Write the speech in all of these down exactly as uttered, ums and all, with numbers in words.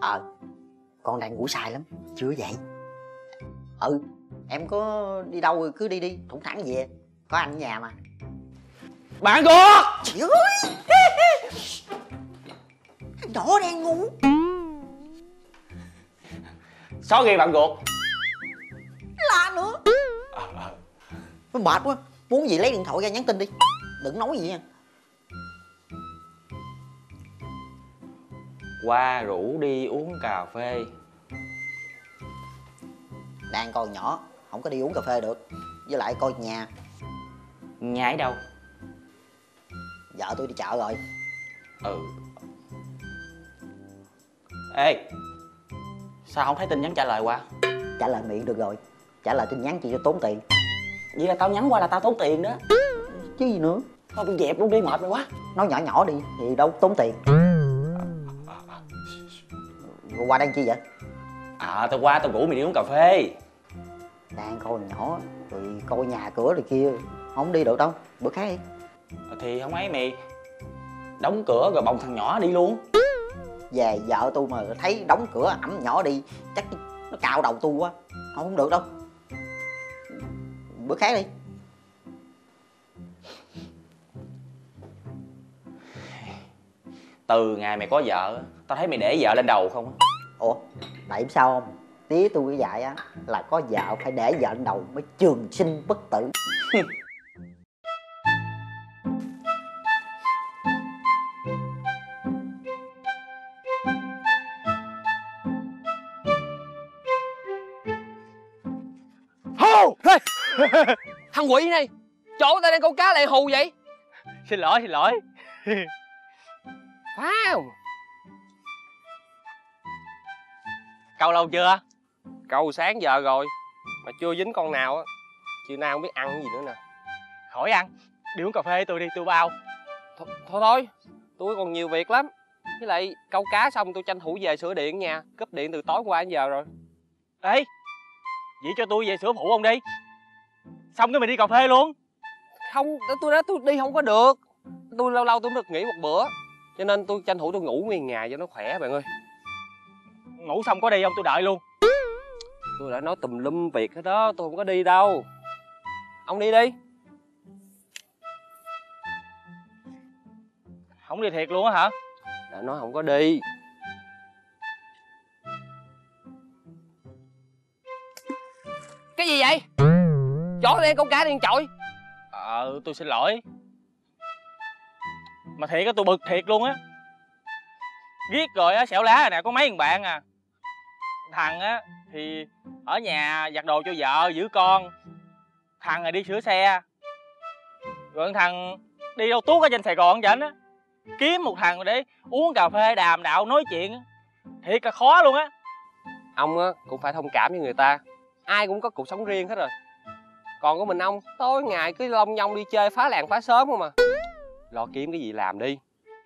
Ờ, con đang ngủ sai lắm, chưa dậy. Ừ, em có đi đâu cứ đi đi, thủng thẳng về. Có anh ở nhà mà. Bạn ruột! Trời ơi! Thằng nhỏ đang ngủ. Sorry bạn ruột. La nữa. Nó mệt quá. Muốn gì lấy điện thoại ra nhắn tin đi. Đừng nói gì nha. Qua rủ đi uống cà phê. Đang còn nhỏ, không có đi uống cà phê được. Với lại coi nhà. Nhà ở đâu? Vợ tôi đi chợ rồi. Ừ. Ê, sao không thấy tin nhắn trả lời qua? Trả lời miệng được rồi. Trả lời tin nhắn chỉ cho tốn tiền. Vậy là tao nhắn qua là tao tốn tiền đó. Chứ gì nữa. Thôi bị dẹp luôn đi, mệt mày quá. Nói nhỏ nhỏ đi thì đâu tốn tiền. Rồi qua đang chi vậy? À, tao qua tao rủ mày đi uống cà phê. Đang còn nhỏ rồi coi nhà cửa rồi kia, không đi được đâu, bữa khác đi. Thì không ấy mày đóng cửa rồi bồng thằng nhỏ đi luôn. Về vợ tôi mà thấy đóng cửa ẵm nhỏ đi chắc nó cạo đầu tôi quá, không, không được đâu. Bữa khác đi. Từ ngày mày có vợ tao thấy mày để vợ lên đầu không á. Ủa tại sao không? Tía tôi cái dạy á là có vợ phải để vợ lên đầu mới trường sinh bất tử. Hù! Thằng quỷ này, chỗ tao đang câu cá lại hù vậy? Xin lỗi, xin lỗi. Wow. Câu lâu chưa? Câu sáng giờ rồi mà chưa dính con nào á. Chiều nay không biết ăn gì nữa nè. Khỏi ăn, đi uống cà phê tôi đi, tôi bao. Thôi thôi, thôi. Tôi còn nhiều việc lắm. Với lại câu cá xong tôi tranh thủ về sửa điện nha. Cúp điện từ tối qua đến giờ rồi. Ê, vậy cho tôi về sửa phụ ông đi. Xong cái mình đi cà phê luôn. Không, tôi nói tôi đi không có được. Tôi lâu lâu tôi mới được nghỉ một bữa. Cho nên tôi tranh thủ tôi ngủ nguyên ngày cho nó khỏe bạn ơi. Ngủ xong có đi không, tôi đợi luôn. Tôi đã nói tùm lum việc hết đó, tôi không có đi đâu. Ông đi đi. Không đi thiệt luôn á hả? Đã nói không có đi. Cái gì vậy? Chỗ đen câu cá đen chọi. Ờ, tôi xin lỗi. Mà thiệt á, tôi bực thiệt luôn á. Riết rồi á, xẻo lá rồi nè, có mấy thằng bạn à. Thằng á thì ở nhà giặt đồ cho vợ giữ con. Thằng này đi sửa xe. Rồi thằng đi đâu tuốt ở trên Sài Gòn vậy á. Kiếm một thằng để uống cà phê đàm đạo nói chuyện. Thiệt là khó luôn á. Ông á cũng phải thông cảm với người ta. Ai cũng có cuộc sống riêng hết rồi. Còn của mình ông tối ngày cứ lông nhông đi chơi phá làng phá xóm không mà. Lo kiếm cái gì làm đi.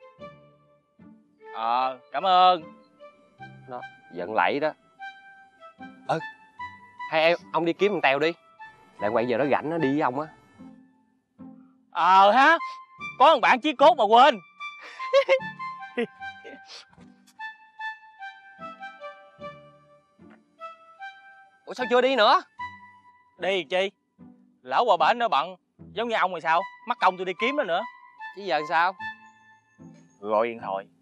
Ờ, cảm ơn. Đó, giận lẫy đó. Ừ, hay em, ông đi kiếm thằng Tèo đi. Lại quay giờ nó rảnh nó đi với ông á. Ờ ha, có một bạn chí cốt mà quên. Ủa sao chưa đi nữa? Đi chi? Lỡ qua bển nó bận. Giống như ông thì sao? Mắc công tôi đi kiếm nó nữa. Chứ giờ sao? Gọi điện thoại.